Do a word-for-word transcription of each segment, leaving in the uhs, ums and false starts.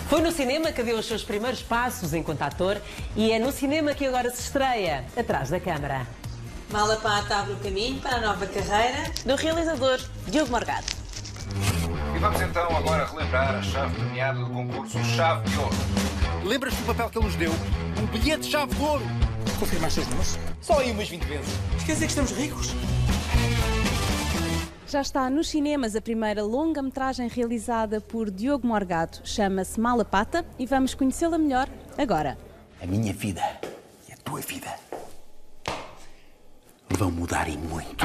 Foi no cinema que deu os seus primeiros passos enquanto ator e é no cinema que agora se estreia, atrás da câmara. Mala Pata abre o caminho para a nova carreira do realizador Diogo Morgado. E vamos então agora relembrar a chave premiada do concurso Chave de Ouro. Lembras-te do papel que ele nos deu? Um bilhete-chave de ouro! Confirmaste os números? Só aí umas vinte vezes. Quer dizer que estamos ricos? Já está nos cinemas a primeira longa-metragem realizada por Diogo Morgado. Chama-se Mala Pata e vamos conhecê-la melhor agora. A minha vida e a tua vida vão mudar e muito.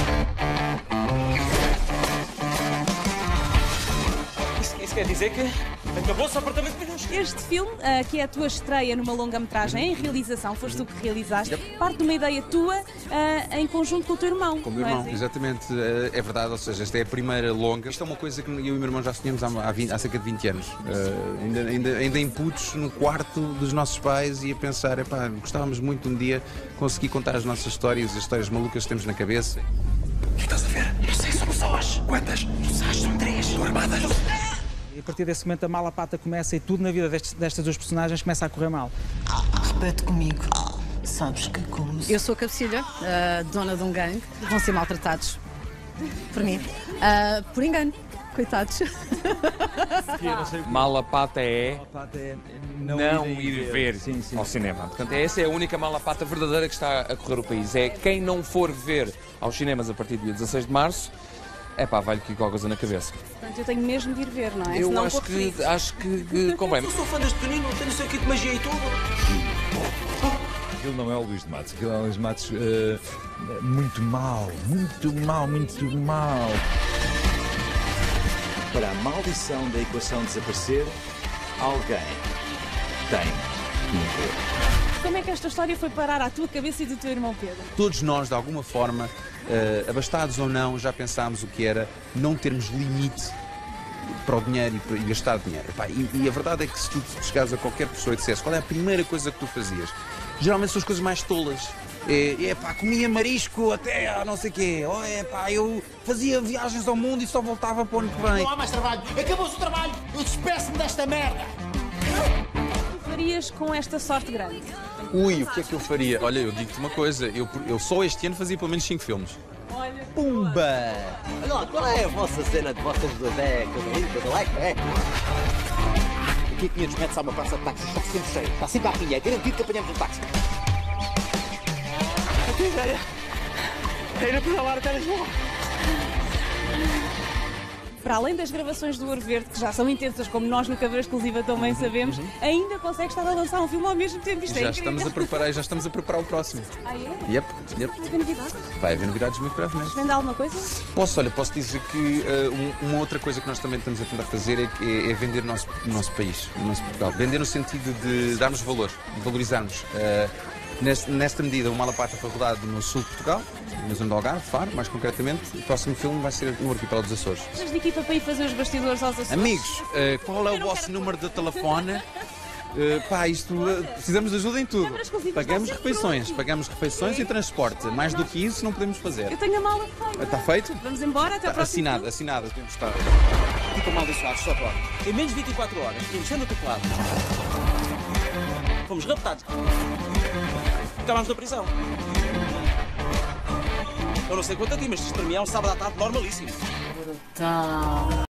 Isso, isso quer dizer que acabou-se o apartamento de menos. Este filme, uh, que é a tua estreia numa longa-metragem em realização, foste tu que realizaste, parte de uma ideia tua uh, em conjunto com o teu irmão. Com o meu irmão, exatamente. É verdade, ou seja, esta é a primeira longa. Isto é uma coisa que eu e o meu irmão já sonhamos há, há, vinte, há cerca de vinte anos. Uh, ainda, ainda, ainda em putos, no quarto dos nossos pais e a pensar, epá, gostávamos muito de um dia conseguir contar as nossas histórias, as histórias malucas que temos na cabeça. O que estás a ver? Eu sei, são sós. Quantas? Não sabes, são três. Estão armadas. E a partir desse momento a Mala Pata começa e tudo na vida destes, destas duas personagens começa a correr mal. Repete comigo. Sabes que como... Eu sou a cabecilha, uh, dona de um gangue. Vão ser maltratados por mim. Uh, por engano. Coitados. Mala Pata é não, não ir, ir ver sim, sim. ao cinema. Portanto, essa é a única Mala Pata verdadeira que está a correr o país. É quem não for ver aos cinemas a partir do dia dezasseis de março, é pá, vai-lhe que qualquer coisa na cabeça. Portanto, eu tenho mesmo de ir ver, não é? Eu Senão acho que, acho que, que convém. Eu sou fã deste pequenino, tenho não sei o que de magia e tudo. Aquilo não é o Luís de Matos, aquilo é o Luís de Matos uh, muito mal, muito mal, muito mal. Para a maldição da equação desaparecer, alguém tem que morrer. Como é que esta história foi parar à tua cabeça e do teu irmão Pedro? Todos nós, de alguma forma, uh, abastados ou não, já pensámos o que era não termos limite para o dinheiro e, para, e gastar dinheiro. Epá, e, e a verdade é que se tu chegares a qualquer pessoa e dissesse qual é a primeira coisa que tu fazias, geralmente são as coisas mais tolas. É, é pá, comia marisco até a não sei o quê. Ou é pá, eu fazia viagens ao mundo e só voltava para o ano que vem. Não há mais trabalho. Acabou-se o trabalho. Eu despeço-me desta merda. O que farias com esta sorte grande? Ui, o que é que eu faria? Olha, eu digo-te uma coisa. Eu, eu só este ano fazia pelo menos cinco filmes. Olha. Pumba! Olha lá, qual é a vossa cena de vocês dois? É casalinho, casaleco? É? Aqui quinhentos metros há uma praça de táxis. Está sempre cheio. Está sempre à pilha. É garantido que apanhamos um táxi. Que ideia! É ir a pedalar até Lisboa. Para além das gravações do Ouro Verde, que já são intensas, como nós no Caveira Exclusiva também sabemos, ainda consegue estar a lançar um filme ao mesmo tempo. Isto é já incrível. estamos a preparar, já estamos a preparar o próximo. Ah, é? Yep, yep. Vai haver novidades? Vai haver novidades muito brevemente. Vende alguma coisa? Posso, olha, posso dizer que uh, um, uma outra coisa que nós também estamos a tentar fazer é, que, é, é vender o nosso, o nosso país, o nosso Portugal. Vender no sentido de darmos valor, de valorizarmos. Uh, Nesta, nesta medida, o Mala Pata foi rodado no sul de Portugal, na zona do Algarve, Faro, mais concretamente. O próximo filme vai ser no arquipélago dos Açores. Estás de equipa para ir fazer os bastidores aos Açores? Amigos, uh, qual é o vosso número de telefone? Uh, pá, isto, uh, precisamos de ajuda em tudo. Pagamos refeições, pagamos refeições e transporte. Mais do que isso não podemos fazer. Eu tenho a mala feita. Está feito? Vamos embora, até ao próximo Assinado, filme. assinado. Podemos estar. Fica mal deixados, só pode. Em menos de vinte e quatro horas, tínhamos sendo teclado. Fomos raptados. Ficámos na prisão. Eu não sei quanto a ti, mas isto para mim é um sábado à tarde normalíssimo. Brutal.